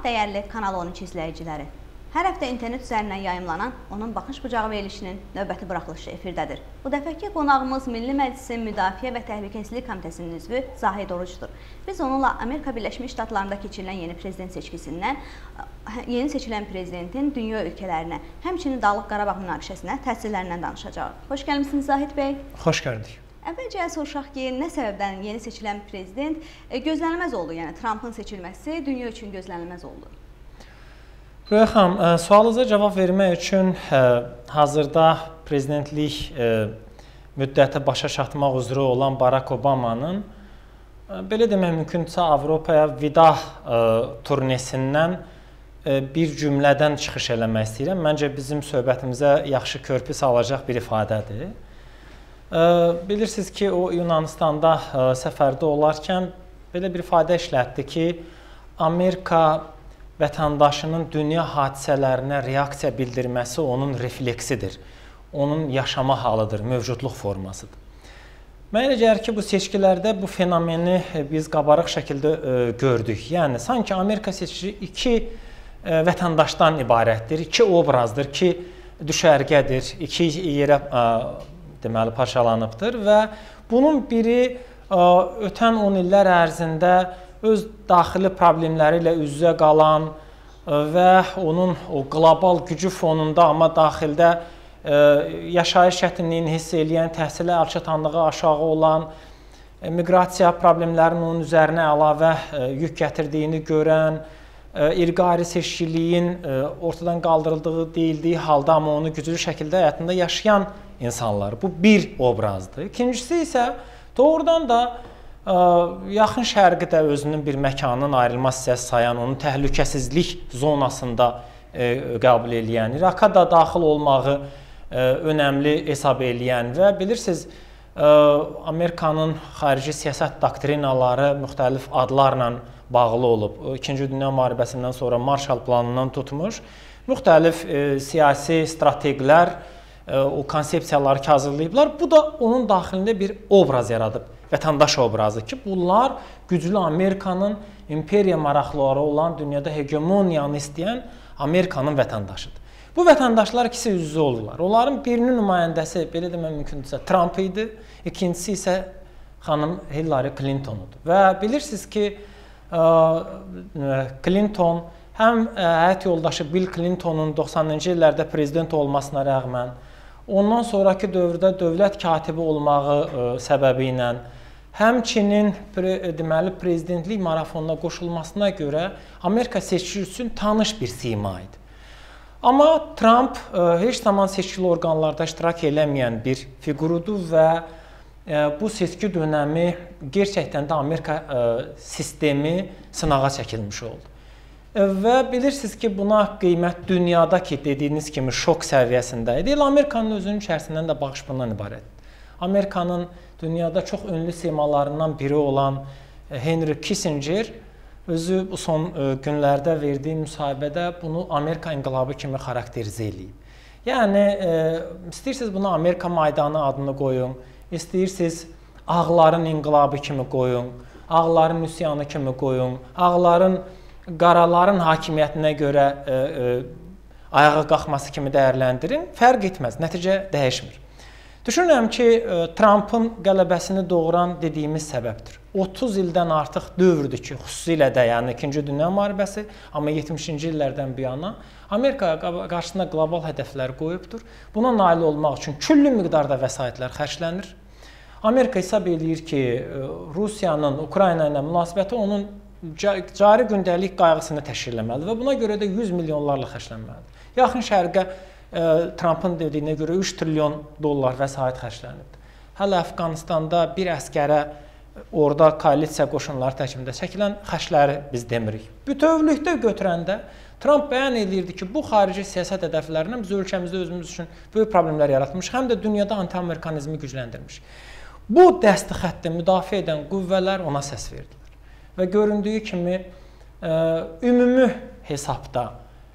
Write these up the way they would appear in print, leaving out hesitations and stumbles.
Dəyərli Kanal 12 izləyiciləri, hər həftə internet üzərindən yayımlanan onun baxış bucağı verilişinin növbəti buraxılışı efirdədir. Bu dəfəki qonağımız Milli Məclisin Müdafiə və Təhlükəsizlik Komitəsinin üzvü Zahid Orucdur. Biz onunla Amerika Birləşmiş Ştatlarında keçirilən yeni prezident seçkisindən, yeni seçilən prezidentin dünya ölkələrinə, həmçinin Dağlıq Qarabağ münaqişəsinə təsirlərindən danışacağıq. Xoş gəlmisiniz Zahid bəy. Xoş gəldik. Əvvəlcə soruşaq ki, nə səbəbdən yeni seçilən prezident gözlənilməz oldu? Yəni Trumpın seçilməsi dünya üçün gözlənilməz oldu. Röya xanım, sualınıza cavab vermək üçün hazırda prezidentlik müddəti başa çatmaq üzrə olan Barack Obama'nın belə demək mümkünsə Avropaya vida turnesindən bir cümlədən çıxış eləmək istəyirəm. Məncə bizim söhbətimizə yaxşı körpü salacaq bir ifadədir. Bilirsiniz ki, o Yunanistanda səfərdə olarkən belə bir ifadə işlətdi ki, Amerika vətəndaşının dünya hadisələrinə reaksiya bildirməsi onun refleksidir, onun yaşama halıdır, mövcudluq formasıdır. Mənə elə gəlir ki, bu seçkilərdə bu fenomeni biz qabarıq şəkildə gördük. Yəni, sanki Amerika seçici iki vətəndaşdan ibarətdir, iki obrazdır, iki düşərgədir, iki yerə deməli parçalanıbdır və bunun biri ötən 10 illər ərzində öz daxili problemləri ilə üz-üzə qalan və onun o qlobal gücü fonunda, amma daxildə yaşayış çətinliyini hiss eləyən, təhsilə əlçatanlığı aşağı olan, miqrasiya problemlərinin onun üzərinə əlavə yük gətirdiyini görən, irqi seçkiliyin ortadan qaldırıldığı deyildiyi halda, amma onu güclü şəkildə həyatında yaşayan insanlar. Bu bir obrazdır. İkincisi isə doğrudan da yaxın şərqi də özünün bir məkanın ayrılmaz hissəsi sayan, onun təhlükəsizlik zonasında qəbul eləyən, İraqa da daxil olmağı önəmli hesab eləyən və bilirsiniz, Amerikanın xarici siyasət doktrinaları müxtəlif adlarla bağlı olub. İkinci Dünya müharibəsindən sonra Marshall planından tutmuş, müxtəlif siyasi strategilər o konsepsiyaları ki hazırlayıblar. Bu da onun daxilində bir obraz yaradıb. Vətəndaş obrazı ki, bunlar güclü Amerikanın imperiya maraqları olan dünyada hegemoniyanı istəyən Amerikanın vətəndaşıdır. Bu vətəndaşlar ikisi üz-üzə olurlar. Onların birinin nümayəndəsi, belə demək mümkündürsə, Trump idi, ikincisi isə xanım Hillary Clinton'udur. Və bilirsiniz ki, Clinton həm həyat yoldaşı Bill Clinton'un 90-cı illərdə prezident olmasına rəğmən, ondan sonraki dövrdə dövlət katibi olmağı səbəbi ilə, həmçinin deməli prezidentlik marafonuna qoşulmasına görə Amerika seçkisi üçün tanış bir sima idi. Amma Trump heç zaman seçkili orqanlarda iştirak eləməyən bir figurudur və bu seçki dönəmi gerçəkdən də Amerika sistemi sınağa çəkilmiş oldu. Və bilirsiniz ki, buna qiymət dünyadakı dediyiniz kimi şok səviyyəsində idi. Amerikanın özünün içərisindən də baxış bundan ibarətdir. Amerikanın dünyada çox ünlü simalarından biri olan Henry Kissinger özü bu son günlərdə verdiyi müsahibədə bunu Amerika inqilabı kimi xarakterizə eləyib. Yəni, istəyirsiniz buna Amerika Maydanı adını qoyun, istəyirsiniz ağların inqilabı kimi qoyun, ağların üsyanı kimi qoyun, ağların qaraların hakimiyyətinə görə ayağa qalxması kimi dəyərləndirin, fərq etməz, nəticə dəyişmir. Düşünürəm ki, Trumpın qələbəsini doğuran dediyimiz səbəbdir. 30 ildən artıq dövrdür ki, xüsusilə də, yəni 2-ci Dünya müharibəsi, amma 70-ci illərdən bir yana Amerika qarşısında qlobal hədəflər qoyubdur. Buna nail olmaq üçün küllü miqdarda vəsaitlər xərclənir. Amerika hesab eləyir ki, Rusiyanın Ukrayna ilə münasibəti onun cari gündəlik qayğısını təşkil etməlidir və buna görə də 100 milyonlarla xərclənməlidir. Yaxın şərqə Trumpın dediyinə görə 3 trilyon dollar vəsait xərclənibdir. Hələ Əfqanistanda bir əsgərə orada koalisiya qoşunları tərkibində çəkilən xərcləri biz demirik. Bütövlükdə götürəndə Trump bəyan edirdi ki, bu xarici siyasət hədəflərindən biz ölkəmizdə özümüz üçün böyük problemlər yaratmış, həm də dünyada anti-amerikanizmi gücləndirmiş. Bu dəsti xətti müdafiə edən qüvvələr ona səs verdilər. Və göründüyü kimi ümumi hesabda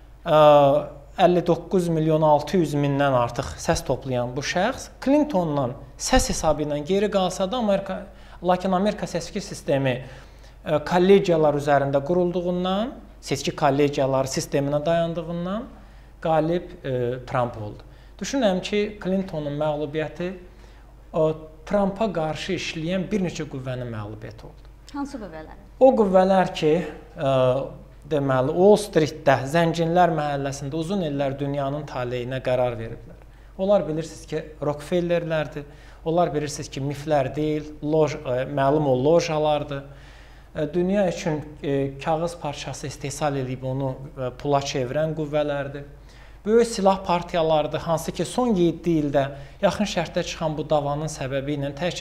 59 milyon 600 mindən artıq səs toplayan bu şəxs Clinton'dan səs hesabı ilə geri qalsa da lakin Amerika seçki sistemi kollegiyalar üzərində qurulduğundan seçki kollegiyaları sisteminə dayandığından qalib Trump oldu. Düşünürəm ki, Clintonun məğlubiyyəti Trumpa qarşı işləyən bir neçə qüvvənin məğlubiyyəti oldu. Hansı qüvvələr? O qüvvələr ki, deməli, Wall Streetdə, Zənginlər məhəlləsində uzun illər dünyanın taleyinə qərar veriblər. Onlar bilirsiniz ki, Rockefellerlərdir. Onlar bilirsiniz ki, miflər deyil, məlum o lojalardır. Dünya üçün kağız parçası istehsal edib onu pula çevirən qüvvələrdir. Böyük silah partiyalarıdır, hansı ki, son 7 ildə yaxın şərqdə çıxan bu davanın səbəbi ilə təkcə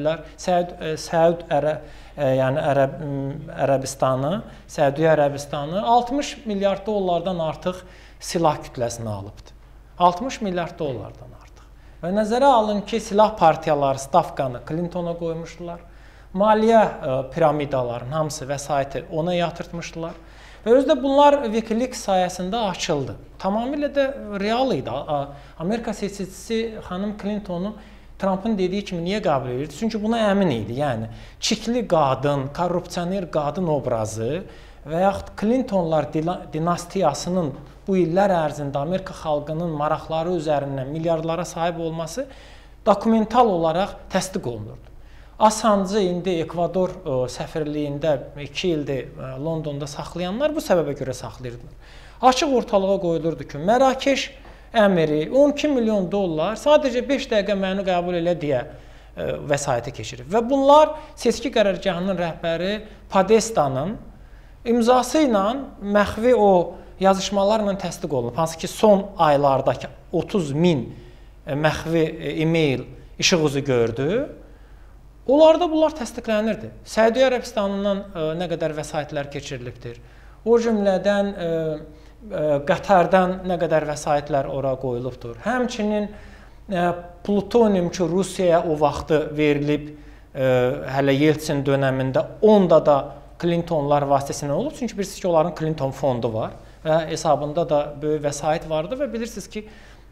Səudiyyə Ərəbistanı 60 milyard dollardan artıq silah kütləsini alıbdır. 60 milyard dollardan artıq. Və nəzərə alın ki, silah partiyaları stavkanı Clintona qoymuşdular. Maliyyə piramidaların hamısı vəsaiti ona yatırtmışdılar. Və özü də bunlar Wikileaks sayəsində açıldı. Tamamilə də real idi. Amerika seçicisi xanım Clintonu Trumpın dediyi kimi niyə qəbul edirdi? Çünki buna əmin idi. Yəni, çikli qadın, korrupsioner qadın obrazı və yaxud Clintonlar dinastiyasının bu illər ərzində Amerika xalqının maraqları üzərindən milyardlara sahib olması dokumental olaraq təsdiq olunurdu. Assancı indi Ekvador səfirliyində 2 ildir Londonda saxlayanlar bu səbəbə görə saxlayırdılar. Açıq ortalığa qoyulurdu ki, Mərakeş əmiri 12 milyon dollar sadəcə 5 dəqiqə məni qəbul elə deyə vəsaiti keçirib. Və bunlar seçki qərargahının rəhbəri Padestanın imzası ilə məxfi o yazışmalarla təsdiq olunub. Hansı ki, son aylardakı 30 min məxfi e-mail işıq üzü gördü. Onlarda bunlar təsdiqlənirdi. Səudiyyə Ərəbistanından nə qədər vəsaitlər keçirilibdir. O cümlədən Qətərdən nə qədər vəsaitlər ora qoyulubdur. Həmçinin plutonium ki, Rusiyaya o vaxtı verilib, hələ Yeltsin dönəmində, onda da Clintonlar vasitəsilə olub. Çünki bilirsiniz ki, onların Clinton fondu var və hesabında da böyük vəsait vardı və bilirsiniz ki,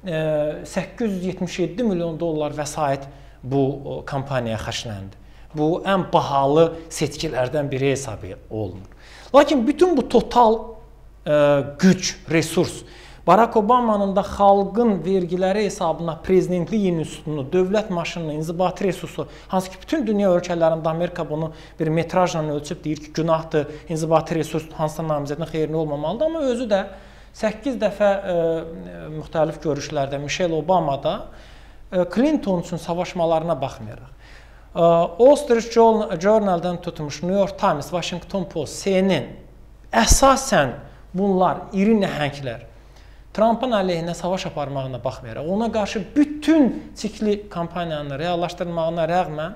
877 milyon dollar vəsait bu kampaniyaya xərcləndi. Bu, ən bahalı seçkilərdən biri hesab olunur. Lakin bütün bu total güc, resurs, Barack Obama'nın da xalqın vergiləri hesabına prezidentlik institutunu, dövlət maşınını, inzibati resursu, hansı ki, bütün dünya ölkələrində Amerika bunu bir metrajla ölçüb deyir ki, günahdır, inzibati resurs hansısa namizədin xeyrinə olmamalıdır, amma özü də 8 dəfə müxtəlif görüşlərdə Michelle Obama da Clinton üçün savaşmalarına baxmayaraq, Wall Street Journal-dan tutmuş, New York Times, Washington Post, CNN, əsasən bunlar iri nəhənglər Trumpın əleyhinə savaş aparmağına baxmayaraq, ona qarşı bütün çikli kampaniyanı reallaşdırmağına rəğmən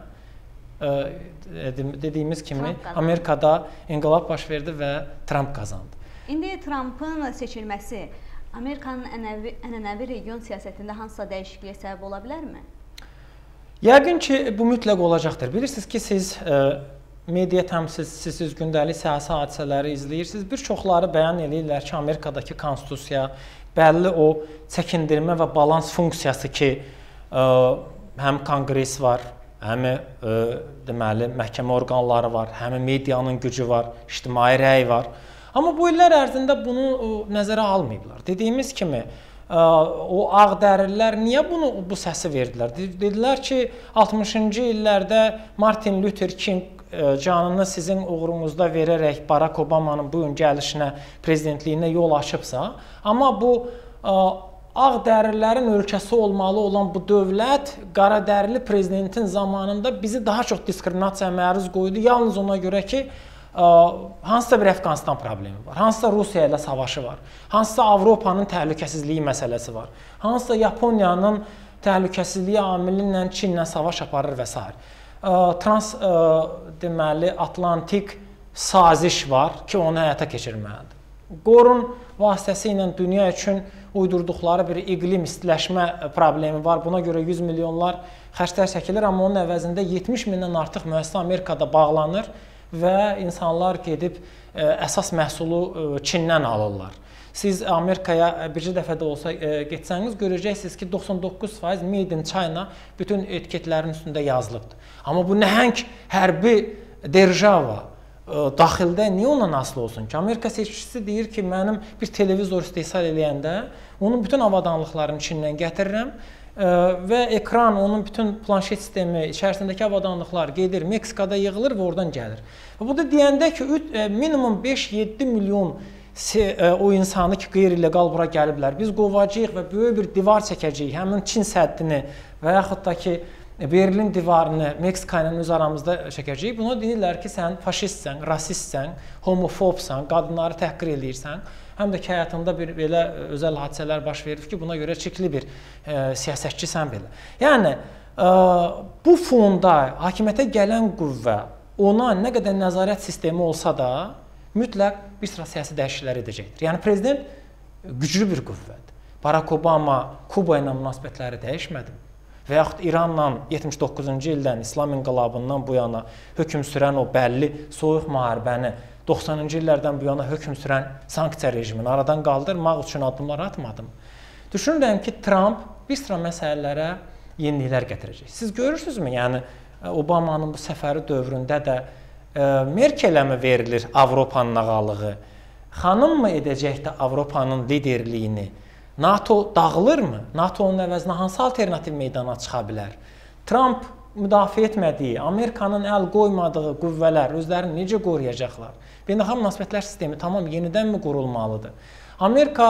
dediyimiz kimi Amerikada inqilab baş verdi və Trump qazandı. İndi Trumpın seçilməsi Amerikanın ənənəvi region siyasətində hansısa dəyişikliyə səbəb ola bilərmi? Yəqin ki, bu mütləq olacaqdır. Bilirsiniz ki, siz media təmsilçisiz, gündəlik siyasi hadisələri izləyirsiniz. Bir çoxları bəyan edirlər ki, Amerikadakı konstitusiya bəlli o çəkindirmə və balans funksiyası ki, həm konqres var, həm deməli məhkəmə orqanları var, həm medianın gücü var, ictimai rəy var. Amma bu illər ərzində bunu nəzərə almayıblar. Dediyimiz kimi, o ağdərillər niyə bu səsi verdilər? Dedilər ki, 60-cı illərdə Martin Luther King canını sizin uğrunuzda verərək Barack Obama'nın bu gün gəlişinə, prezidentliyinə yol açıbsa, amma bu ağdərililərin ölkəsi olmalı olan bu dövlət qaradərili prezidentin zamanında bizi daha çox diskriminasiyaya məruz qoydu. Yalnız ona görə ki, hansısa bir Əfqanistan problemi var, hansısa Rusiya ilə savaşı var, hansısa Avropanın təhlükəsizliyi məsələsi var, hansısa Yaponiyanın təhlükəsizliyi amili ilə Çinlə savaş aparır və s. Deməli, Atlantik saziş var ki, onu həyata keçirməlidir. Qorun vasitəsilə dünya üçün uydurduqları bir iqlim istiləşmə problemi var. Buna görə 100 milyonlar xərclər çəkilir, amma onun əvəzində 70 mindən artıq müəssisə Amerikada bağlanır və insanlar gedib əsas məhsulu Çindən alırlar. Siz Amerikaya bircə dəfə də olsa getsəniz, görəcəksiniz ki, 99% Made in China bütün etiketlərin üstündə yazılıbdır. Amma bu nəhəng hərbi держава daxildə niyə ondan asılı olsun ki? Amerika seçicisi deyir ki, mənim bir televizor istehsal eləyəndə onun bütün avadanlıqlarını Çindən gətirirəm və ekran, onun bütün planşet sistemi, içərisindəki avadanlıqlar gedir, Meksikada yığılır və oradan gəlir. Bu da deyəndə ki, minimum 5-7 milyon o insanı ki, qeyri-legal bura gəliblər, biz qovacağıq və böyük bir divar çəkəcəyik, həmin Çin səddini və yaxud da ki, Berlin divarını Meksika ilə öz aramızda çəkəcəyik. Buna deyirlər ki, sən faşistsən, rasistsən, homofobsan, qadınları təhqir eləyirsən. Həm də ki, həyatında belə özəl hadisələr baş verir ki, buna görə çirkli bir siyasətçisən belə. Yəni, bu fonda hakimiyyətə gələn qüvvə ona nə qədər nəzarət sistemi olsa da, mütləq bir sıra siyasi dəyişikliklər edəcəkdir. Yəni, prezident güclü bir qüvvədir. Barack Obama Kuba ilə münasibətləri dəyişmədi. Və yaxud İranla 79-cu ildən, İslam inqilabından bu yana hökm sürən o bəlli soyuq müharibəni, 90-cı illərdən bu yana hökm sürən sanksiya rejimini aradan qaldırmaq üçün addımlar atmadım. Düşünürəm ki, Trump bir sıra məsələlərə yeniliklər gətirəcək. Siz görürsünüzmü? Yəni, Obamanın bu səfəri dövründə də Merkelə mi verilir Avropanın ağalığı? Xanım mı edəcək də Avropanın liderliyini? NATO dağılırmı? NATO-nun əvəzinə hansı alternativ meydana çıxa bilər? Trump müdafiə etmədiyi, Amerikanın əl qoymadığı qüvvələr özlərini necə qoruyacaqlar? Beynəlxalq münasibətlər sistemi tamam yenidənmi qurulmalıdır? Amerika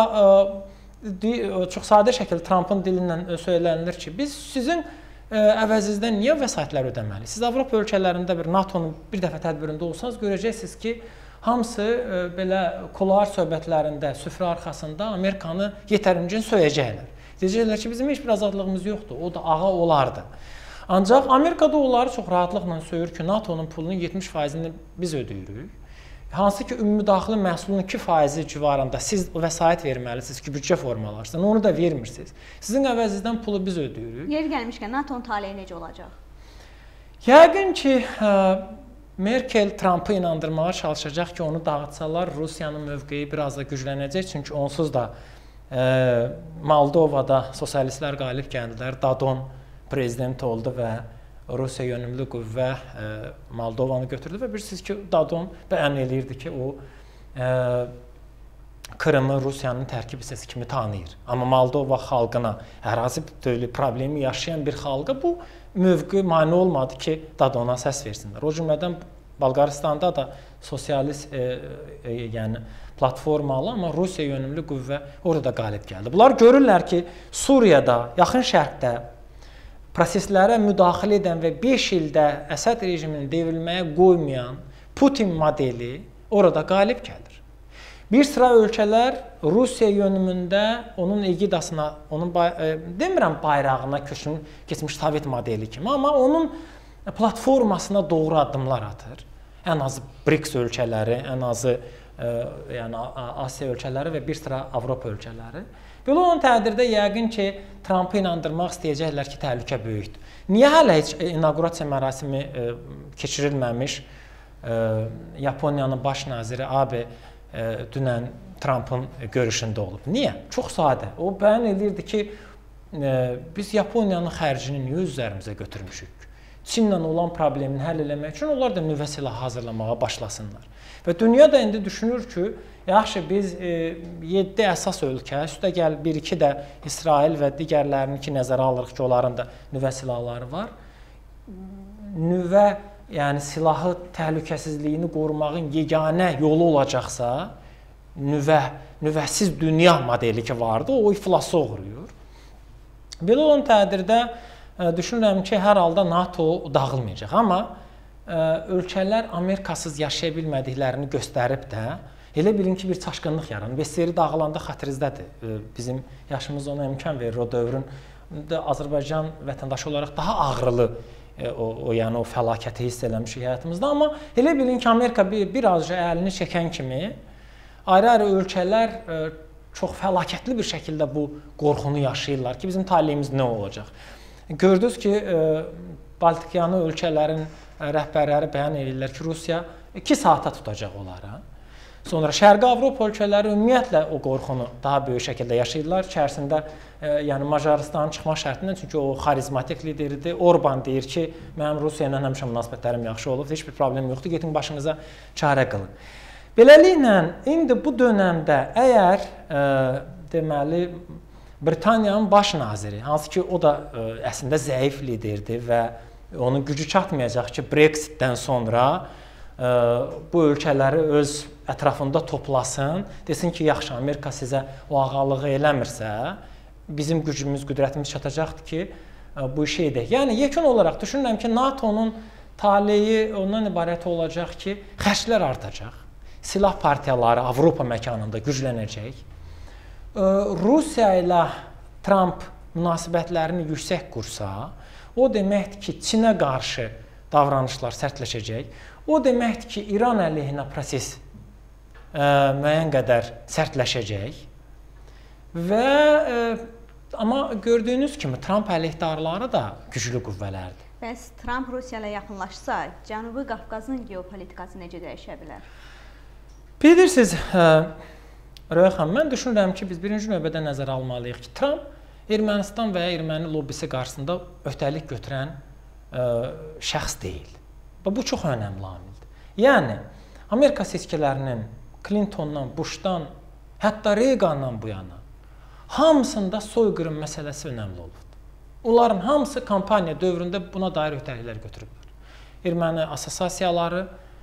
çox sadə şəkildə Trumpın dilindən söylənilir ki, biz sizin əvəzinizdən niyə vəsaitlər ödəməliyik? Siz Avropa ölkələrində bir NATO-nun bir dəfə tədbirində olsanız görəcəksiniz ki, hamısı belə kular söhbətlərində, süfrə arxasında Amerikanı yetərincə söyəcəklər. Deyəcəklər ki, bizim heç bir azadlığımız yoxdur, o da ağa olardı. Ancaq Amerikada onları çox rahatlıqla söyür ki, NATO-nun pulunun 70%-ni biz ödəyirik. Hansı ki, ümumi daxili məhsulun 2% civarında siz vəsait verməlisiniz ki, büdcə formalarsınız, onu da vermirsiniz. Sizin əvəzinizdən pulu biz ödəyirik. Yeri gəlmişkən, NATO-nun taleyi necə olacaq? Yəqin ki, Merkel Trump'ı inandırmağa çalışacaq ki, onu dağıtsalar Rusiyanın mövqeyi biraz da güclənəcək. Çünki onsuz da Moldovada sosialistlər qalib gəldilər. Dadon prezident oldu və Rusiya yönümlü qüvvə Moldovanı götürdü və bilirsiniz ki, Dadon bəyan eləyirdi ki, o Krımı Rusiyanın tərkib hissəsi kimi tanıyır. Amma Moldova xalqına, ərazi bütövlüyü problemi yaşayan bir xalqa bu mövqe mane olmadı ki, Dadona səs versinlər. O cümlədən Bolqaristanda da sosialist yəni platformalı, amma Rusiya yönümlü qüvvə orada da qalib gəldi. Bunlar görürlər ki, Suriyada, Yaxın Şərqdə proseslərə müdaxilə edən və 5 ildə Əsəd rejimini devrilməyə qoymayan Putin modeli orada qalib gəlir. Bir sıra ölkələr Rusiya yönümündə onun egidasına, onun demirəm bayrağına keçmiş Sovet modeli kimi, amma onun platformasına doğru addımlar atır. Ən azı BRICS ölkələri, ən azı yəni Asiya ölkələri və bir sıra Avropa ölkələri. Belə olan təqdirdə yəqin ki, Trump'ı inandırmaq istəyəcəklər ki, təhlükə böyükdür. Niyə hələ heç inaqurasiya mərasimi keçirilməmiş Yaponiyanın baş naziri Abe dünən Trump'ın görüşündə olub? Niyə? Çox sadə. O bəyan edirdi ki, biz Yaponiyanın xərcini niyə öz üzərimizə götürmüşük? Çinlə olan problemini həll eləmək üçün onlar da nüvə silahı hazırlamağa başlasınlar. Və dünya da indi düşünür ki, yaxşı biz 7 əsas ölkə, üstə gəl 1-2 də İsrail və digərlərini ki, nəzərə alırıq ki, onların da nüvə silahları var. Nüvə, yəni silahı təhlükəsizliyini qorumağın yeganə yolu olacaqsa, nüvəsiz dünya modeli ki vardı, o iflasa uğrayır. Belə olan təqdirdə düşünürəm ki, hər halda NATO dağılmayacaq. Amma ölkələr Amerikasız yaşaya bilmədiklərini göstərib də, elə bilin ki, bir çaşqınlıq yaranır. Vesteri dağılanda xatırınızdadır. Bizim yaşımız ona imkan verir. O dövrün Azərbaycan vətəndaşı olaraq daha ağrılı yəni o fəlakəti hiss eləmişik həyatımızda. Amma elə bilin ki, Amerika birazca əlini çəkən kimi ayrı-ayrı ölkələr çox fəlakətli bir şəkildə bu qorxunu yaşayırlar ki, bizim taleyimiz nə olacaq? Gördünüz ki, Baltikyanı ölkələrin rəhbərləri bəyan edirlər ki, Rusiya 2 saata tutacaq onları. Sonra Şərqi Avropa ölkələri ümumiyyətlə o qorxunu daha böyük şəkildə yaşayırlar. İçərisində yəni Macarıstanın çıxma şərtindən, çünki o xarizmatik lideridir. Orban deyir ki, mənim Rusiya ilə həmişə münasibətlərim yaxşı olub, heç bir problem yoxdur, getin başınıza çarə qılın. Beləliklə, indi bu dönəmdə əgər deməli Britaniyanın baş naziri, hansı ki o da əslində zəif liderdir və onun gücü çatmayacaq ki, Brexitdən sonra bu ölkələri öz ətrafında toplasın, desin ki, yaxşı, Amerika sizə o ağalığı eləmirsə, bizim gücümüz, qüdrətimiz çatacaqdır ki, bu işi edək. Yəni, yekun olaraq düşünürəm ki, NATO-nun taleyi ondan ibarət olacaq ki, xərclər artacaq, silah partiyaları Avropa məkanında güclənəcək, Rusiya ilə Trump münasibətlərini yüksək qursa, o deməkdir ki, Çinə qarşı davranışlar sərtləşəcək, o deməkdir ki, İran əleyhinə proses müəyyən qədər sərtləşəcək və amma gördüyünüz kimi Trump əleyhdarları da güclü qüvvələrdir. Bəs Trump Rusiya ilə yaxınlaşsa, Cənubi Qafqazın geopolitikası necə dəyişə bilər? Bilirsiniz, Röya xanım, mən düşünürəm ki, biz birinci növbədə nəzərə almalıyıq ki, Trump Ermənistan və ya erməni lobbisi qarşısında öhdəlik götürən şəxs deyil. Bu çox önəmli amildir. Yəni, Amerika seçkilərinin Clintondan, Bushdan, hətta Reagandan bu yana hamısında soyqırım məsələsi önəmli olubdur. Onların hamısı kampaniya dövründə buna dair öhdəliklər götürüblər. Erməni assosiasiyaları,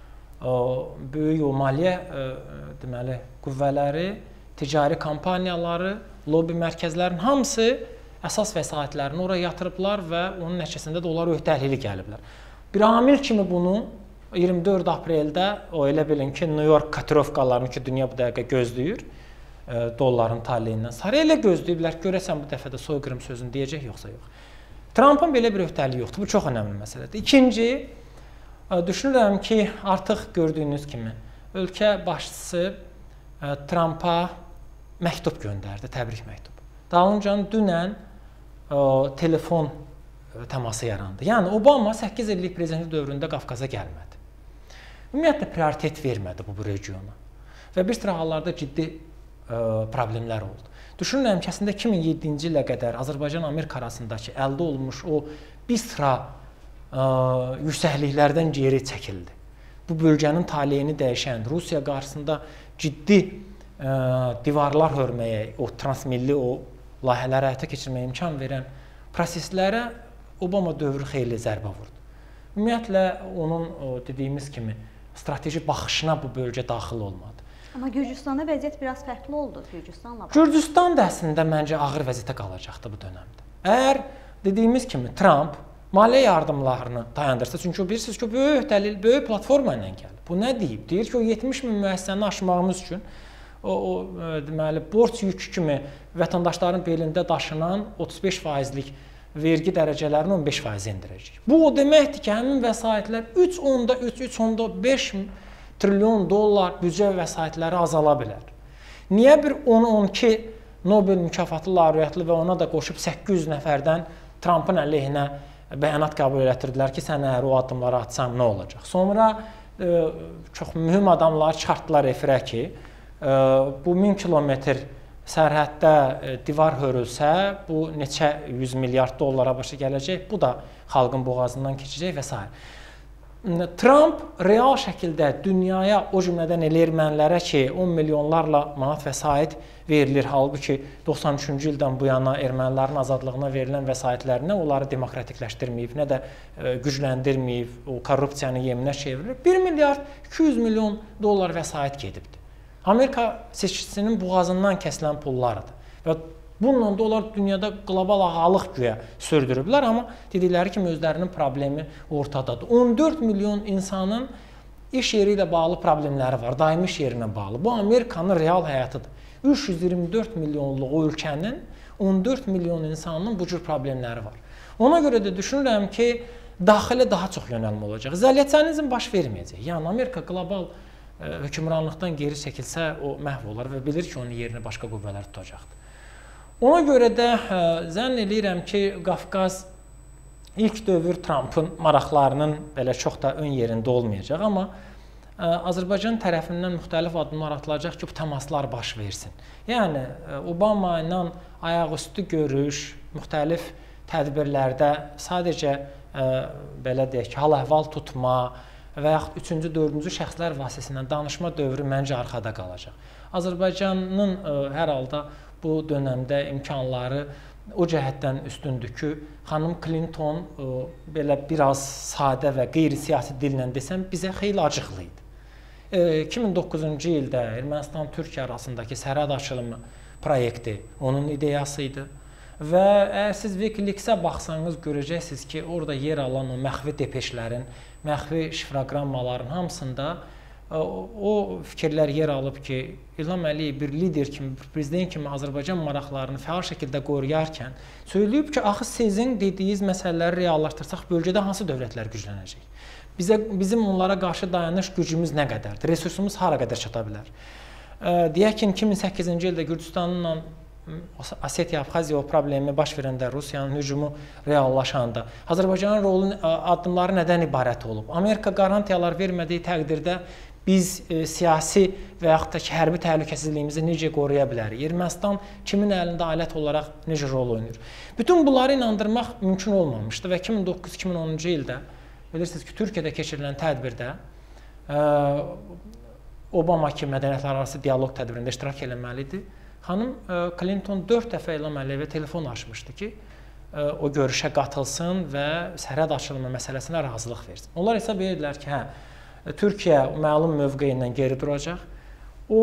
böyük o maliyyə deməli qüvvələri, ticari kampaniyaları, lobbi mərkəzlərinin hamısı əsas vəsaitlərini oraya yatırıblar və onun nəticəsində də onlar öhdəlikli gəliblər. Bir amil kimi bunu 24 apreldə o elə bilin ki, New York kotirovkalarını ki, dünya bu dəqiqə gözləyir, dolların taleyindən sarı elə gözləyiblər, görəsən bu dəfə də soyqırım sözünü deyəcək yoxsa yox. Trumpın belə bir öhdəliyi yoxdur, bu çox önəmli məsələdir. İkinci, düşünürəm ki, artıq gördüyünüz kimi ölkə başçısı Trumpa məktub göndərdi, təbrik məktubu. Dalınca dünən telefon təması yarandı. Yəni, Obama 8 illik prezidentlik dövründə Qafqaza gəlmədi. Ümumiyyətlə, prioritet vermədi bu regiona və bir sıra hallarda ciddi problemlər oldu. Düşünürəm ki, əslində 2007-ci ilə qədər Azərbaycan-Amerika arasındakı əldə olmuş o bir sıra yüksəkliklərdən geri çəkildi. Bu bölgənin taleyini dəyişən, Rusiya qarşısında ciddi divarlar hörməyə, o transmilli o layihələri həyata keçirməyə imkan verən proseslərə Obama dövrü xeyli zərbə vurdu. Ümumiyyətlə, onun dediyimiz kimi strateji baxışına bu bölgə daxil olmadı. Amma Gürcüstanda vəziyyət biraz fərqli oldu Gürcüstanla. Gürcüstan da əslində məncə ağır vəziyyətə qalacaqdı bu dönəmdə. Əgər dediyimiz kimi Trump maliyyə yardımlarını dayandırsa, çünki o bilirsiniz ki, böyük platforma ilə gəlib. Bu nə deyib? Deyir ki, o 70 min müəssisəni aşmağımız üçün deməli, borc yükü kimi vətəndaşların belində daşınan 35%lik vergi dərəcələrini 15% indirəcək. Bu o deməkdir ki, həmin vəsaitlər 3,5 trilyon dollar büdcə vəsaitləri azala bilər. Niyə bir 10-12 Nobel mükafatı laureatlı və ona da qoşub 800 nəfərdən Trumpın əleyhinə bəyanat qəbul elətdirdilər ki, sən əgər o addımları atsan nə olacaq? Sonra çox mühüm adamlar çıxartdılar efirə ki, bu 1000 kilometr sərhəddə divar hörülsə, bu neçə 100 milyard dollara başa gələcək, bu da xalqın boğazından keçəcək və s. Trump real şəkildə dünyaya, o cümlədən elə ermənilərə ki, 10 milyonlarla manat vəsait verilir. Halbuki 93-cü ildən bu yana ermənilərin azadlığına verilən vəsaitlərinə onları demokratikləşdirməyib, nə də gücləndirməyib, o korrupsiyanın yeminə çevrilir. 1 milyard 200 milyon dollar vəsait gedibdir. Amerika seçkiçisinin boğazından kəsilən pullardır və bununla da onlar dünyada qlobal ağalıq güya sürdürüblər, amma dedikləri kimi özlərinin problemi ortadadır. 14 milyon insanın iş yeri ilə bağlı problemləri var, daimi iş yerinə bağlı. Bu Amerikanın real həyatıdır. 324 milyonluq o ölkənin 14 milyon insanın bu cür problemləri var. Ona görə də düşünürəm ki, daxilə daha çox yönəlmə olacaq. İzolyasiyonizm baş verməyəcək. Yəni, Amerika qlobal hökmranlıqdan geri çəkilsə, o məhv olar və bilir ki, onun yerini başqa qüvvələr tutacaqdır. Ona görə də zənn eləyirəm ki, Qafqaz ilk dövr Trumpın maraqlarının belə çox da ön yerində olmayacaq, amma Azərbaycan tərəfindən müxtəlif addımlar atılacaq ki, bu təmaslar baş versin. Yəni Obama ilə ayaqüstü görüş, müxtəlif tədbirlərdə sadəcə belə deyək ki, hal-əhval tutma və yaxud üçüncü, dördüncü şəxslər vasitəsilə danışma dövrü məncə arxada qalacaq. Azərbaycanın hər halda bu dönəmdə imkanları o cəhətdən üstündür ki, xanım Clinton belə biraz sadə və qeyri-siyasi dillə desəm, bizə xeyli acıqlı idi. 2009-cu ildə Ermənistan-Türkiyə arasındakı sərhəd açılımı proyekti onun ideyası idi. Və əgər siz Wikileaks-ə baxsanız görəcəksiniz ki, orada yer alan o məxfi depeşlərin, məxfi şifroqrammaların hamısında o fikirlər yer alıb ki, İlham Əliyev bir lider kimi, bir prezident kimi Azərbaycan maraqlarını fəal şəkildə qoruyarkən söyləyib ki, axı sizin dediyiniz məsələləri reallaşdırsaq bölgədə hansı dövlətlər güclənəcək? Bizim onlara qarşı dayanış gücümüz nə qədərdir? Resursumuz hara qədər çata bilər? Deyək ki, 2008-ci ildə Gürcüstanla Osetiya-Abxaziya problemi baş verəndə, Rusiyanın hücumu reallaşanda Azərbaycanın rolu, addımları nədən ibarət olub? Amerika qarantiyalar vermədiyi təqdirdə biz siyasi və yaxud da ki, hərbi təhlükəsizliyimizi necə qoruya bilərik? Ermənistan kimin əlində alət olaraq necə rol oynayır? Bütün bunları inandırmaq mümkün olmamışdı və 2009-2010-cu ildə bilirsiniz ki, Türkiyədə keçirilən tədbirdə Obama ki, mədəniyyətlərarası dialoq tədbirində iştirak eləməlidir. Xanım Clinton 4 dəfə İlham Əliyevə telefon açmışdı ki, o görüşə qatılsın və sərhəd açılımı məsələsinə razılıq versin. Onlar hesab edirlər ki, Türkiyə məlum mövqeyindən geri duracaq. O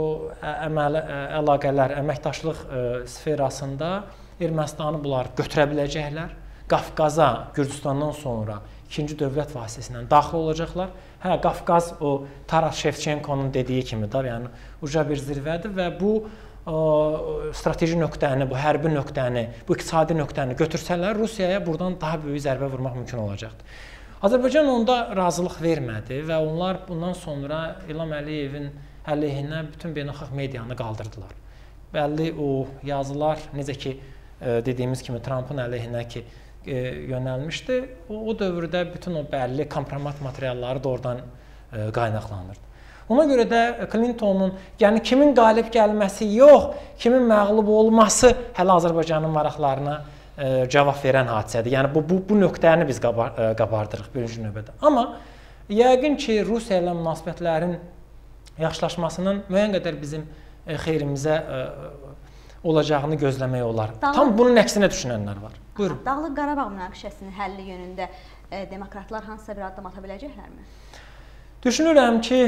əlaqələr, əməkdaşlıq sferasında Ermənistanı bunlar götürə biləcəklər. Qafqaza Gürcüstandan sonra ikinci dövlət vasitəsilə daxil olacaqlar. Qafqaz o Taras Şevçenkonun dediyi kimidir, yəni uca bir zirvədir və bu strateji nöqtəni, bu hərbi nöqtəni, bu iqtisadi nöqtəni götürsələr Rusiyaya buradan daha böyük zərbə vurmaq mümkün olacaqdır. Azərbaycan onda razılıq vermədi və onlar bundan sonra İlham Əliyevin əleyhinə bütün beynəlxalq medianı qaldırdılar. Bəlli o yazılar, necə ki dediyimiz kimi Trumpın əleyhinə ki yönəlmişdi, o dövrdə bütün o bəlli kompromat materialları da oradan qaynaqlanırdı. Ona görə də Clintonun, yəni kimin qalib gəlməsi yox, kimin məğlub olması hələ Azərbaycanın maraqlarına cavab verən hadisədir. Yəni bu nöqtəni biz qabardırıq birinci növbədə. Amma yəqin ki, Rusiya ilə münasibətlərin yaxşılaşmasının müəyyən qədər bizim xeyrimizə olacağını gözləmək olar. Tam bunun əksinə düşünənlər var. Buyurun. Dağlıq Qarabağ münaqişəsinin həlli yönündə demokratlar hansısa bir addım ata biləcəklərmi? Düşünürəm ki,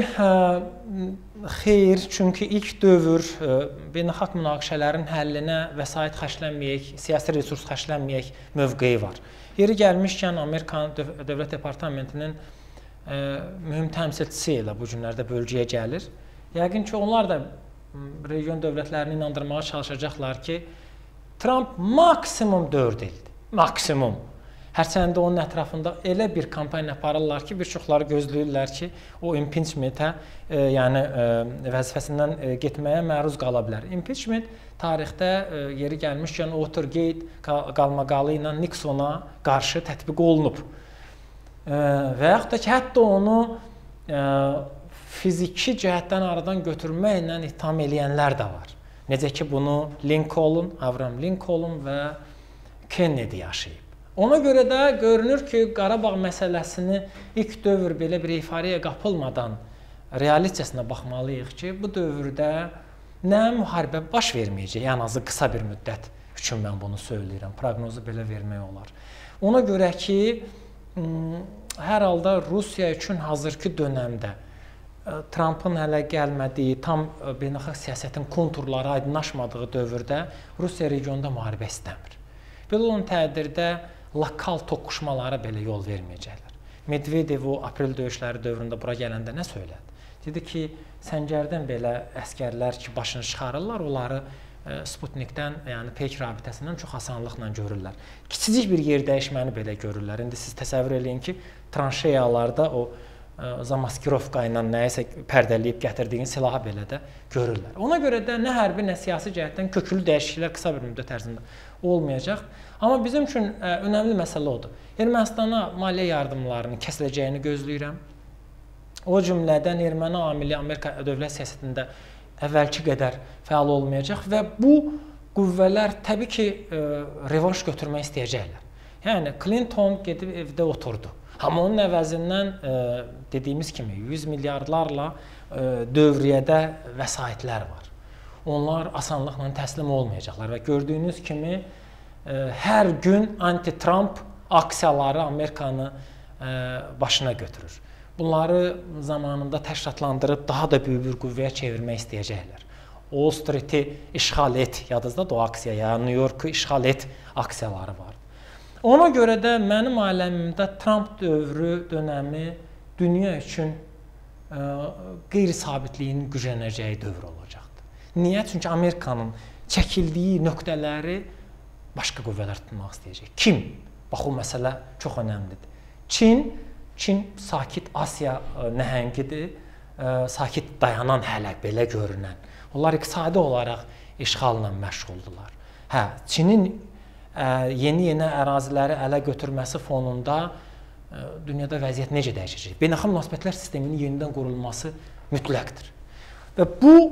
xeyr, çünki ilk dövr beynəlxalq münaqişələrin həllinə vəsait xərclənməyək, siyasi resurs xərclənməyək mövqeyi var. Yeri gəlmişkən Amerikan Dövlət Departamentinin mühüm təmsilçisi ilə bu günlərdə bölgəyə gəlir. Yəqin ki, onlar da region dövlətlərini inandırmağa çalışacaqlar ki, Trump maksimum 4 ildir, maksimum. Hərçəndə onun ətrafında elə bir kampaniya aparırlar ki, bir çoxları gözləyirlər ki, o impeachmentə, yəni vəzifəsindən getməyə məruz qala bilər. Impeachment tarixdə yeri gəlmişkən Watergate qalmaqalı ilə Nixona qarşı tətbiq olunub. Və yaxud da ki, hətta onu fiziki cəhətdən aradan götürməklə ittiham eləyənlər də var. Necə ki, bunu Lincoln, Abraham Lincoln və Kennedy yaşayıb. Ona görə də görünür ki, Qarabağ məsələsini ilk dövr belə bir eyfariyə qapılmadan realitəsinə baxmalıyıq ki, bu dövrdə nə müharibə baş verməyəcək, ən azı qısa bir müddət üçün mən bunu söyləyirəm, proqnozu belə vermək olar. Ona görə ki, hər halda Rusiya üçün hazırki dönəmdə Trumpın hələ gəlmədiyi, tam beynəlxalq siyasətin konturları aydınlaşmadığı dövrdə Rusiya regionda müharibə istəmir. Belə olan təqdirdə lokal toqquşmalara belə yol verməyəcəklər. Medvedev o aprel döyüşləri dövründə bura gələndə nə söylədi? Dedi ki, Səngərdən belə əskərlər ki, başını çıxarırlar, onları Sputnikdən, yəni peyk rabitəsindən çox asanlıqla görürlər. Kiçicik bir yer dəyişməni belə görürlər. İndi siz təsəvvür eləyin ki, tranşeyalarda o zamaskirovka ilə nəyisə pərdələyib gətirdiyin silahı belə də görürlər. Ona görə də nə hərbi, nə siyasi cəhətdən köklü dəyişikliklər qısa bir müddət ərzində olmayacaq. Amma bizim üçün önəmli məsələ odur. Ermənistana maliyyə yardımlarının kəsiləcəyini gözləyirəm. o cümlədən erməni amili Amerika dövlət siyasətində əvvəlki qədər fəal olmayacaq və bu qüvvələr təbii ki, revanş götürmək istəyəcəklər. Yəni, Clinton gedib evdə oturdu. Amma onun əvəzindən dediyimiz kimi 100 milyardlarla dövriyyədə vəsaitlər var. Onlar asanlıqla təslim olmayacaqlar və gördüyünüz kimi hər gün anti-Trump aksiyaları Amerikanı başına götürür. Bunları zamanında təşkilatlandırıb daha da böyük bir qüvvəyə çevirmək istəyəcəklər. Wall Street-i işğal et, yadınızdadır o aksiyaya, New Yorku işğal et aksiyaları var. Ona görə də mənim aləmimdə Trump dönəmi dünya üçün qeyri-sabitliyin güclənəcəyi dövr olacaqdır. Niyə? Çünki Amerikanın çəkildiyi nöqtələri başqa qüvvələr tutmaq istəyəcək. Kim? Bax, o məsələ çox önəmlidir. Çin sakit Asiya nəhəngidir, sakit dayanan hələ belə görünən. Onlar iqtisadi olaraq işğalla məşğuldular. Çinin yeni əraziləri ələ götürməsi fonunda dünyada vəziyyət necə dəyişəcək? Beynəlxalq münasibətlər sisteminin yenidən qurulması mütləqdir. Və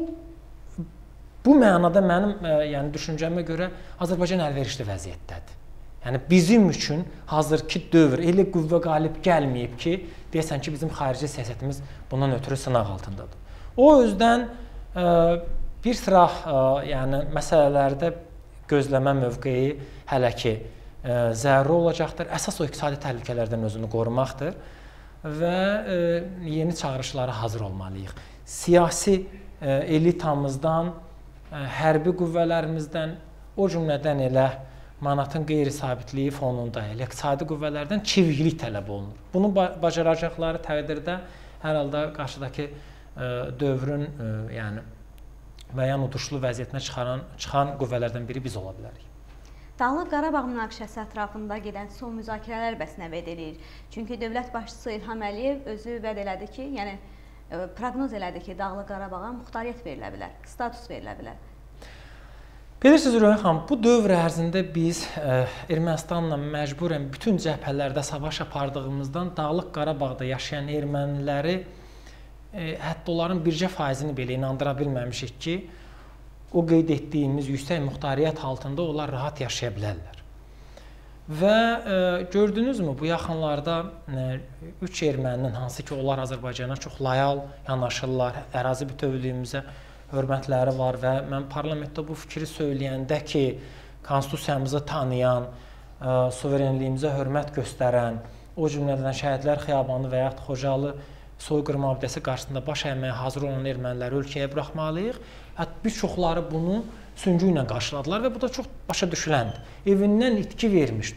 bu mənada mənim düşüncəmə görə Azərbaycan əlverişli vəziyyətdədir. Yəni bizim üçün hazırki dövr elə qüvvə qalib gəlməyib ki, deyəsən ki, bizim xarici siyasətimiz bundan ötürü sınaq altındadır. O yüzden bir sıra məsələlərdə gözləmə mövqeyi hələ ki zəruri olacaqdır. Əsas o iqtisadi təhlükələrdən özünü qorumaqdır və yeni çağırışlara hazır olmalıyıq. Siyasi elitamızdan, hərbi qüvvələrimizdən, o cümlədən elə manatın qeyri-sabitliyi fonunda iqtisadi qüvvələrdən çeviklik tələb olunur. Bunu bacaracaqları təqdirdə hər halda qarşıdakı dövrün müəyyən uduşlu vəziyyətinə çıxan qüvvələrdən biri biz ola bilərik. Dağlıq Qarabağ münaqişəsi ətrafında gedən son müzakirələr bəs nə vəd edir? Çünki dövlət başçısı İlham Əliyev özü vəd elədi ki, proqnoz elədi ki, Dağlıq Qarabağa muxtariyyət verilə bilər, status verilə bilər. Bilirsiniz, Röya xanım, bu dövr ərzində biz Ermənistanla məcburən bütün cəbhələrdə savaş apardığımızdan Dağlıq Qarabağda yaşayan erməniləri hətta onların bircə faizini belə inandıra bilməmişik ki, o qeyd etdiyimiz yüksək muxtariyyət altında onlar rahat yaşaya bilərlər. Və gördünüzmü, bu yaxınlarda 3 erməninin, hansı ki, onlar Azərbaycana çox loyal yanaşırlar, ərazi bütövlüyümüzə hörmətləri var və mən parlamentdə bu fikri söyləyəndə ki, konstitusiyamızı tanıyan, suverenliyimizə hörmət göstərən, o cümlədən Şəhidlər Xiyabanı və yaxud Xocalı soyqırım abidəsi qarşısında baş əyməyə hazır olan erməniləri ölkəyə buraxmalıyıq. Bir çoxları bunu süngü ilə qarşıladılar və bu da çox başa düşüləndir. Evindən itki vermiş,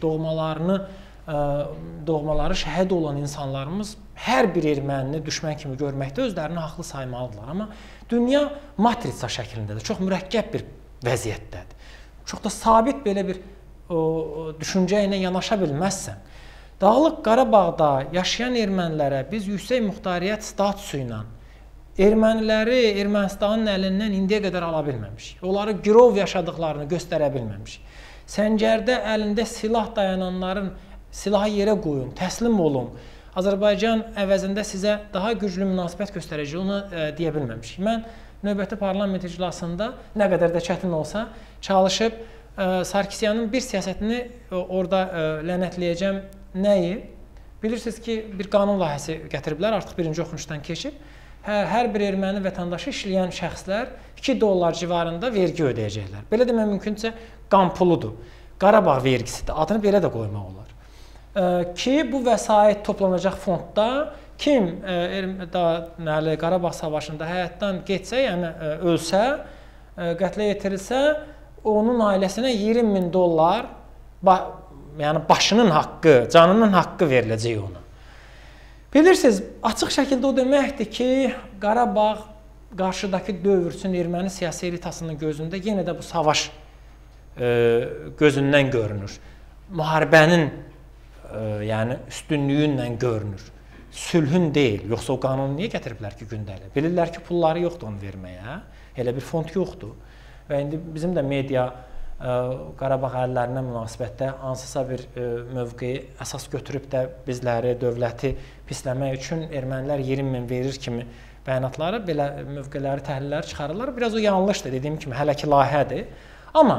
doğmaları şəhid olan insanlarımız hər bir ermənini düşmən kimi görməkdə özlərini haqlı saymalıdırlar. Amma dünya matrisa şəklindədir, çox mürəkkəb bir vəziyyətdədir. Çox da sabit belə bir düşüncə ilə yanaşa bilməzsən. Dağlıq Qarabağda yaşayan ermənilərə biz yüksək muxtariyyət statusu ilə erməniləri Ermənistanın əlindən indiyə qədər ala bilməmişik. Onları girov yaşadıqlarını göstərə bilməmişik. Səngərdə əlində silah dayananların silahı yerə qoyun, təslim olun. Azərbaycan əvəzində sizə daha güclü münasibət göstərəcək, onu deyə bilməmişik. Mən növbəti parlament iclasında nə qədər də çətin olsa çalışıb Sarkisyanın bir siyasətini orada lənətləyəcəm. Nəyi? Bilirsiniz ki, bir qanun layihəsi gətiriblər, artıq birinci oxunuşdan keçib. Hər bir erməni vətəndaşı işləyən şəxslər $2 civarında vergi ödəyəcəklər. Belə demək mümkünsə qan puludur. Qarabağ vergisidir. Adını belə də qoymaq olar. Ki, bu vəsait toplanacaq fondda kim Qarabağ savaşında həyatdan getsə, yəni ölsə, qətlə yetirilsə, onun ailəsinə $20.000 yəni başının haqqı, canının haqqı veriləcək ona. Bilirsiniz, açıq şəkildə o deməkdir ki, Qarabağ qarşıdakı dövr üçün erməni siyasi elitasının gözündə yenə də bu savaş gözündən görünür. Müharibənin üstünlüyündən görünür. Sülhün deyil, yoxsa o qanunu niyə gətiriblər ki, gündəlik? Bilirlər ki, pulları yoxdur onu verməyə, elə bir fond yoxdur. Və indi bizim də media Qarabağ əhalilərinə münasibətdə hansısa bir mövqeyi əsas götürüb də bizləri, dövləti pisləmək üçün ermənilər 20 min verir kimi bəyanatları, belə mövqeləri, təhlilləri çıxarırlar. Biraz o yanlışdır, dediyim kimi, hələ ki layihədir. Amma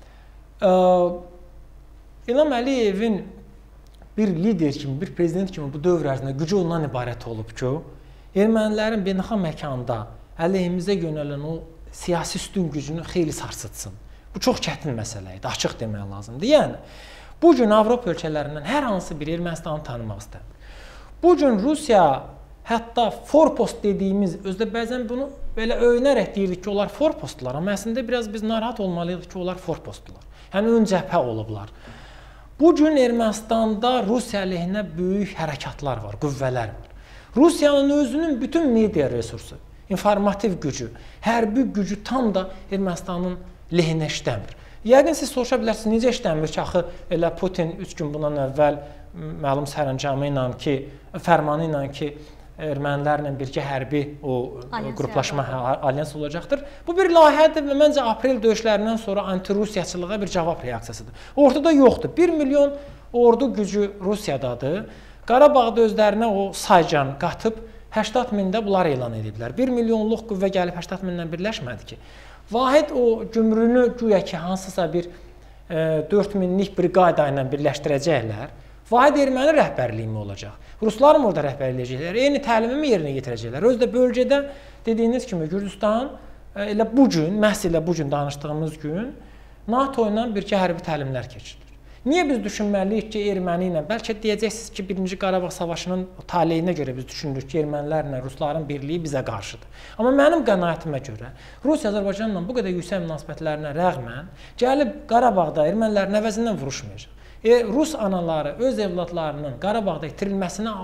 İlham Əliyevin bir lider kimi, bir prezident kimi bu dövr ərzində gücü ondan ibarət olub ki, ermənilərin beynəlxalq məkanda əleyhimizə yönələn o siyasi üstün gücünü xeyli sarsıtsın. Bu çox çətin məsələ idi, açıq demək lazımdır. Yəni, bu gün Avropa ölkələrindən hər hansı bir Ermənistanı tanımaq istəmir. Bu gün Rusiya, hətta forpost dediyimiz, özdə bəzən bunu belə öyünərək deyirdik ki, onlar forpostdular, amma əslində biraz biz narahat olmalıyıq ki, onlar forpostdular. Yəni, ön cəbhə olublar. Bu gün Ermənistanda Rusiya əleyhinə böyük hərəkatlar var, qüvvələr var. Rusiyanın özünün bütün media resursu, informativ gücü, hərbi gücü tam da Ermənistanın lehinə işləmir. Yəqin siz soruşa bilərsiniz, necə işləmir ki, axı elə Putin 3 gün bundan əvvəl məlum sərəncamı ilə ki, fərmanı ilə ki, ermənilərlə birgə hərbi o qruplaşma alyans olacaqdır. Bu bir layihədir və məncə aprel döyüşlərindən sonra anti-Rusiyaçılığa bir cavab reaksiyasıdır. Ortada yoxdur. 1 milyon ordu gücü Rusiyadadır. Qarabağda özlərinə o saycan qatıb 80 mində bunlar elan ediblər. 1 milyonluq qüvvə gəlib 80 mindən birləşmədi ki. Vahid o cümrünü güya ki, hansısa bir 4 minlik briqada ilə birləşdirəcəklər. Vahid erməni rəhbərliyi mi olacaq? Ruslar mı orada rəhbərlik edəcəklər? Eyni təlimi mi yerinə yetirəcəklər? Özdə bölgədə dediyiniz kimi Gürcüstan elə bu gün, məhz elə bu gün danışdığımız gün NATO ilə birgə hərbi təlimlər keçirilir. Niyə biz düşünməliyik ki, erməni ilə, bəlkə deyəcəksiniz ki, 1-ci Qarabağ savaşının taleyinə görə biz düşünürük ki, ermənilərlə Rusların birliyi bizə qarşıdır. Amma mənim qənaətimə görə Rusiya Azərbaycanla bu qədər yüksək münasibətlərinə rəğmən gəlib Qarabağda ermənilərin əvəzindən vuruşmayacaq. Rus anaları öz evladlarının Qarabağda itirilməsinə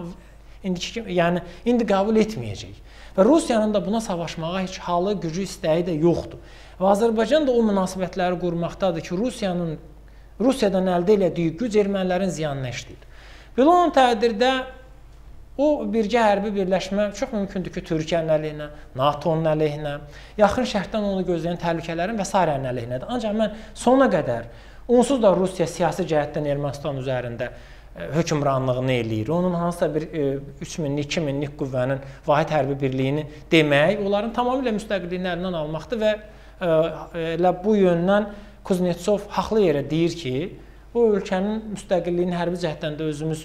indi qəbul etməyəcək. Və Rusiyanın da buna savaşmağa heç halı, gücü, istəyi də yoxdur. Və Azərbaycan da o münasibətləri qurmaqdadır ki, Rusiyadan əldə elədiyi güc ermənilərin ziyanına işləyir. Belə olan təqdirdə o birgə hərbi birləşmə çox mümkündür ki, Türkiyənin əleyhinə, NATO-nun əleyhinə, yaxın şərqdən onu gözləyən təhlükələrin və s. əleyhinədir. Ancaq mən sona qədər onsuz da Rusiya siyasi cəhətdən Ermənistan üzərində hökmranlığını eləyir. Onun hansısa bir 3 minlik, 2 minlik qüvvənin vahid hərbi birliyini demək, onların tamamilə müstəqilliyini əlindən almaqdır və elə bu yöndən Kuznetsov haqlı yerə deyir ki, o ölkənin müstəqilliyini hərbi cəhətdən də özümüz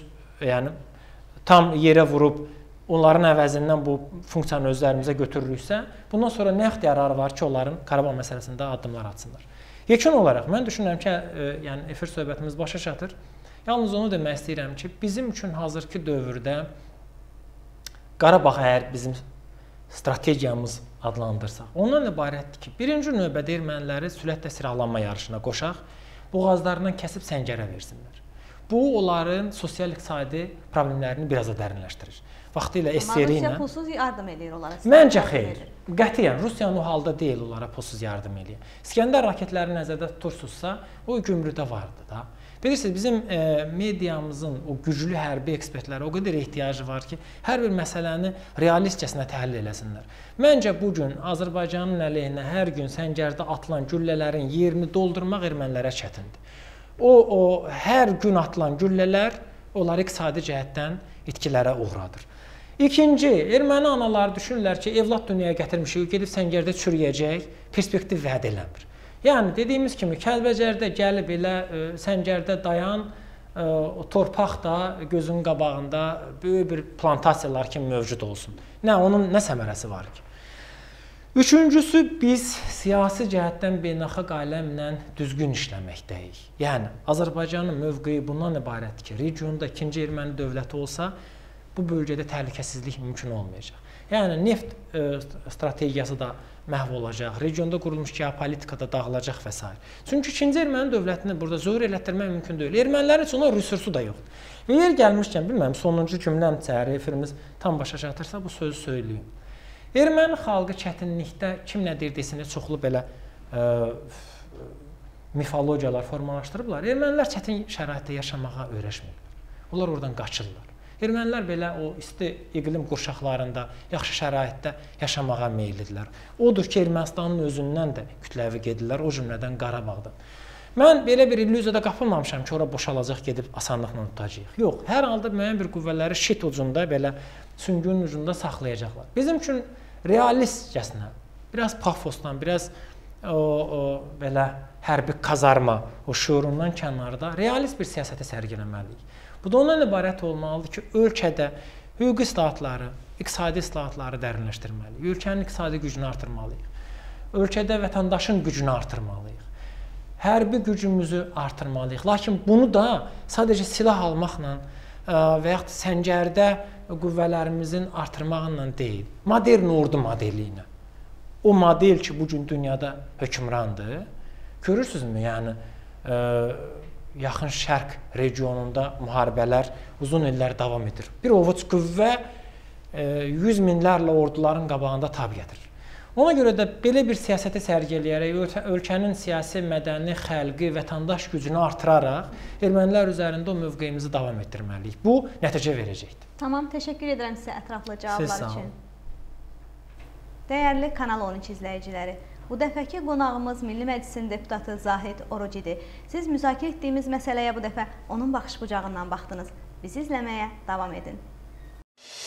tam yerə vurub, onların əvəzindən bu funksiyanı özlərimizə götürürüksə, bundan sonra nə ixtiyarları var ki, onların Qarabağ məsələsində addımlar atsınlar. Yekun olaraq, mən düşünürəm ki, efir söhbətimiz başa çatır. Yalnız onu demək istəyirəm ki, bizim üçün hazırki dövrdə Qarabağ əgər bizim strategiyamız adlandırsaq, ondan ibarətdir ki, birinci növbədə erməniləri sürətlə silahlanma yarışına qoşaq, boğazlarından kəsib səngərə versinlər. Bu, onların sosial-iqtisadi problemlərini biraz da dərinləşdirir. Vaxtilə SSR-i ilə... Amma Rusiya pulsuz yardım edir onlara. Məncə xeyr. Qətiyyən, Rusiyanın o halda deyil onlara pulsuz yardım edir. İskəndər raketləri nəzərdə tutursunuzsa, o gümrüdə vardı da. Bilirsiniz, bizim mediamızın o güclü hərbi ekspertlərə o qədər ehtiyacı var ki, hər bir məsələni realistcəsinə təhlil eləsinlər. Məncə bugün Azərbaycanın əleyhinə hər gün səngərdə atılan güllələrin yerini doldurmaq ermənilərə çətindir. O hər gün atılan güllələr onları iqtisadi cəhətdən itkilərə uğradır. İkinci, erməni anaları düşünürlər ki, evlad dünyaya gətirmişik, gedib səngərdə çürüyəcək, perspektiv vəd eləmir. Yəni, dediyimiz kimi, Kəlbəcərdə gəlib elə səngərdə dayan, torpaq da gözünün qabağında böyük bir plantasiyalar kimi mövcud olsun. Onun nə səmərəsi var ki? Üçüncüsü, biz siyasi cəhətdən beynəlxalq aləmlə düzgün işləməkdəyik. Yəni, Azərbaycanın mövqeyi bundan ibarətdir ki, regionda ikinci erməni dövləti olsa, bu bölgədə təhlükəsizlik mümkün olmayacaq. Yəni, neft strategiyası da məhv olacaq, regionda qurulmuş geopolitika da dağılacaq və s. Çünki ikinci erməni dövlətini burada zor elətdirmək mümkün deyil. Ermənilərin üçün o resursu da yoxdur. Və yer gəlmişkən, bilməm, sonuncu cümləm çəri efirimiz tam başa çatırsa bu sözü söyləyim. Erməni xalqı çətinlikdə kim nə deyirdiyini çoxlu belə mifologiyalar formalaşdırıblar. Ermənilər çətin şəraitdə yaşamağa öyrəşmirlər. Onlar oradan qaçırlar. Ermənilər belə o isti iqlim qurşaqlarında, yaxşı şəraitdə yaşamağa meyillidirlər. Odur ki, Ermənistanın özündən də kütləvi gedirlər, o cümlədən Qarabağdan. Mən belə bir illüziyada qapılmamışam ki, ora boşalacaq, gedib asanlıqla tutacağıq. Yox, hər halda müəyyən bir qüvvələri şit ucunda, belə süngünün ucunda saxlayacaqlar. Bizim üçün realistcəsinə, biraz pafosdan, biraz belə hərbi kazarma, o şuurundan kənarda realist bir siyasəti sərgiləməliyik. Bu da ondan ibarət olmalıdır ki, ölkədə hüquqi islahatları, iqtisadi islahatları dərinləşdirməliyik. Ölkənin iqtisadi gücünü artırmalıyıq. Ölkədə vətəndaşın gücünü artırmalıyıq. Hərbi gücümüzü artırmalıyıq. Lakin bunu da sadəcə silah almaqla və yaxud səngərdə qüvvələrimizin artırmaqla deyil. Modern ordu modeli ilə. O model ki, bugün dünyada hökmrandır. Görürsünüzmü? Yəni, yaxın şərq regionunda müharibələr uzun illər davam edir. Bir ovuc qüvvə 100 minlərlə orduların qabağında tab gətirir. Ona görə də belə bir siyasəti sərgiləyərək ölkənin siyasi, mədəni, xəlqi, vətəndaş gücünü artıraraq ermənilər üzərində o mövqeyimizi davam etdirməliyik. Bu nəticə verəcəkdir. Tamam, təşəkkür edirəm sizə ətraflı cavablar üçün. Dəyərli Kanal 13 izləyiciləri, bu dəfəki qonağımız Milli Məclisin deputatı Zahid Orucidir. Siz müzakirə etdiyimiz məsələyə bu dəfə onun baxış bucağından baxdınız. Bizi izləməyə davam edin.